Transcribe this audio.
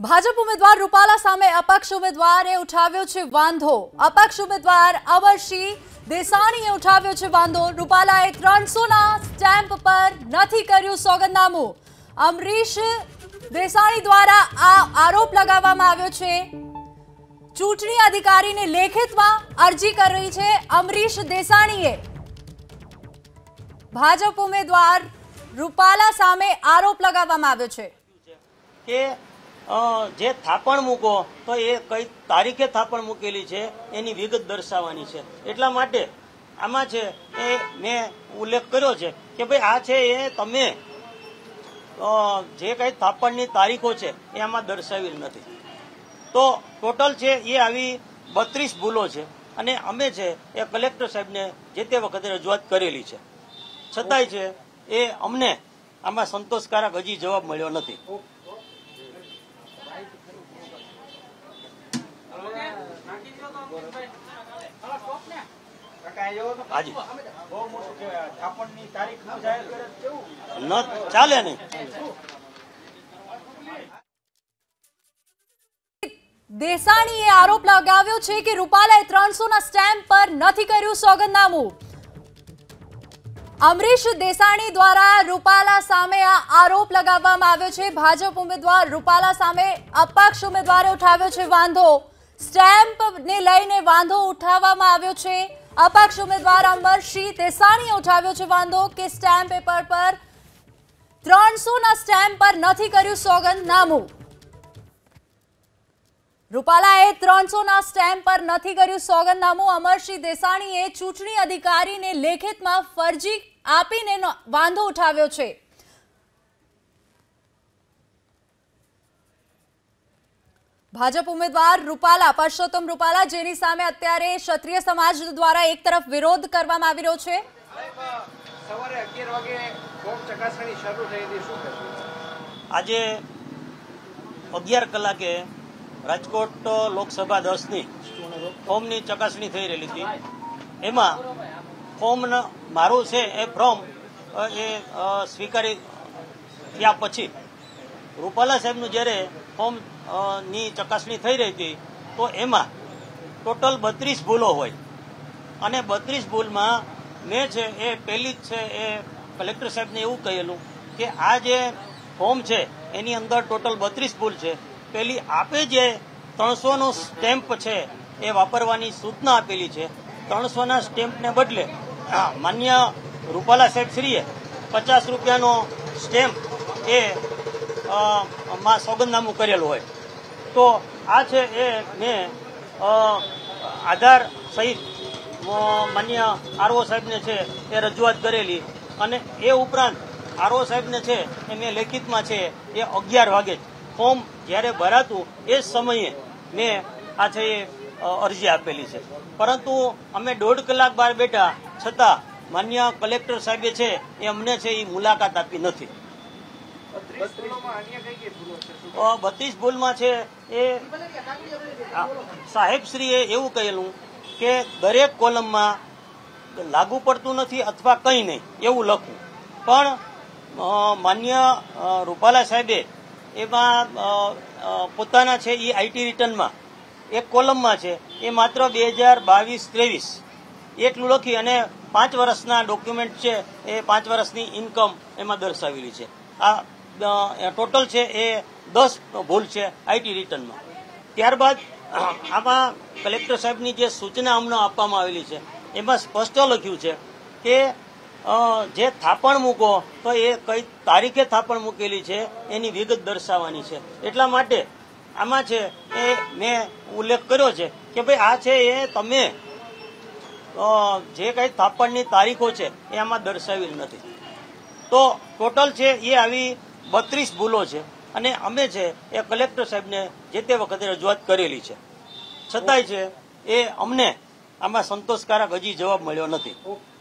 ભાજપ ઉમેદવાર રૂપાલા સામે અપક્ષ ઉમેદવારે ઉઠાવ્યો છે વાંધો। અપક્ષ ઉમેદવાર અમરસિંહ દેસાણીએ ઉઠાવ્યો છે વાંધો। રૂપાલાએ 300ના સ્ટેમ્પ પર નથી કર્યું સોગંદનામું। અમરીશ દેસાણી દ્વારા આ આરોપ લગાવવામાં આવ્યો છે। ચૂંટણી અધિકારીને લેખિતમાં અરજી કરી છે અમરીશ દેસાણીએ। ભાજપ ઉમેદવાર રૂપાલા સામે આરોપ લગાવવામાં આવ્યો છે કે જે થાપણ મૂકો તો એ કઈ તારીખે થાપણ મૂકેલી છે એની વિગત દર્શાવવાની છે। એટલા માટે આમાં છે એ મેં ઉલ્લેખ કર્યો છે કે ભાઈ આ છે એ તમે જે કઈ થાપણની તારીખો છે એ આમાં દર્શાવેલ નથી। તો ટોટલ છે એ આવી 32 ભૂલો છે અને અમે છે એ કલેક્ટર સાહેબને જે તે વખતે રજૂઆત કરેલી છે, છતાંય છે એ અમને આમાં સંતોષકારક હજી જવાબ મળ્યો નથી। ચાલે નહીં। દેસાણીએ આરોપ લગાવ્યો છે કે રૂપાલાએ 300ના સ્ટેમ્પ પર નથી કર્યું સોગંદનામું। અમરીશ દેસાણી દ્વારા રૂપાલા સામે આ આરોપ લગાવવામાં આવ્યો છે। ભાજપ ઉમેદવાર રૂપાલા સામે અપક્ષ ઉમેદવારે ઉઠાવ્યો છે વાંધો। સ્ટેમ્પને લઈને વાંધો ઉઠાવવામાં આવ્યો છે। અપક્ષ ઉમેદવાર અમરસિંહ દેસાણીએ ઉઠાવ્યો છે વાંધો કે સ્ટેમ્પ પેપર પર 300ના સ્ટેમ્પ પર નથી કર્યું સોગંદનામું। રૂપાલાએ 300ના સ્ટેમ્પ પર નથી કર્યું સોગંદનામું। અમરસિંહ દેસાણીએ ચૂંટણી અધિકારીને લેખિતમાં ફરજી આપીને વાંધો ઉઠાવ્યો છે। ભાજપ ઉમેદવાર રૂપાલા પરસોત્તમ રૂપાલા જેની સામે અત્યારે ક્ષત્રિય સમાજ દ્વારા એક તરફ વિરોધ કરવામાં આવી રહ્યો છે। સવારે 11 વાગે ફોર્મ ચકાસણી શરૂ થઈ હતી, શું કહેશો? આજે 11 કલાકે રાજકોટ લોકસભા 10ની ફોર્મની ચકાસણી થઈ રહેલી હતી। એમાં ફોર્મ મારું છે એ ફોર્મ એ સ્વીકારી થયા પછી રૂપાલા સાહેબનું જ્યારે ફોર્મ ની ચકાસણી થઈ રહી હતી તો એમાં ટોટલ 32 ભૂલો હોય અને 32 ભૂલમાં મેં છે એ પહેલી જ છે એ કલેક્ટર સાહેબને એવું કહેલું કે આ જે ફોર્મ છે એની અંદર ટોટલ 32 ભૂલ છે। પહેલી આપે જે 300નો સ્ટેમ્પ છે એ વાપરવાની સૂચના આપેલી છે। 300ના સ્ટેમ્પને બદલે માન્ય રૂપાલા સાહેબ શ્રીએ 50 રૂપિયાનો સ્ટેમ્પ એ માં સોગંદનામું કરેલું હોય તો આ છે એ મેં આધાર સહિત માન્ય આરઓ સાહેબને છે એ રજૂઆત કરેલી અને એ ઉપરાંત આરઓ સાહેબને છે એ મેં લેખિતમાં છે એ 11 વાગે ફોર્મ જ્યારે ભરાતું એ સમયે મેં આ છે એ અરજી આપેલી છે, પરંતુ અમે 1.5 કલાક બહાર બેઠા છતાં માન્ય કલેક્ટર સાહેબે છે એ અમને છે એ મુલાકાત આપી નથી। 32 ભૂલમાં છે એ સાહેબશ્રીએ એવું કહેલું કે દરેક કોલમમાં લાગુ પડતું નથી અથવા કંઈ નહીં એવું લખવું, પણ માન્ય રૂપાલા સાહેબે એમાં પોતાના છે એ આઈટી રિટર્નમાં એક કોલમમાં છે એ માત્ર 2022-23 એટલું લખી અને 5 વર્ષના ડોક્યુમેન્ટ છે એ 5 વર્ષની ઇન્કમ એમાં દર્શાવેલી છે। આ ટોટલ છે એ 10 ભૂલ છે આઈટી રિટર્નમાં। ત્યારબાદ આમાં કલેક્ટર સાહેબની જે સૂચના અમને આપવામાં આવેલી છે એમાં સ્પષ્ટ લખ્યું છે કે જે થાપણ મૂકો તો એ કઈ તારીખે થાપણ મૂકેલી છે એની વિગત દર્શાવવાની છે। એટલા માટે આમાં છે એ મેં ઉલ્લેખ કર્યો છે કે ભાઈ આ છે એ તમે જે કઈ થાપણની તારીખો છે એ આમાં દર્શાવેલ નથી। તો ટોટલ છે એ આવી 32 ભૂલો છે અને અમે છે એ કલેક્ટર સાહેબને જે તે વખતે રજૂઆત કરેલી છે, છતાંય છે એ અમને આમાં સંતોષકારક હજી જવાબ મળ્યો નથી।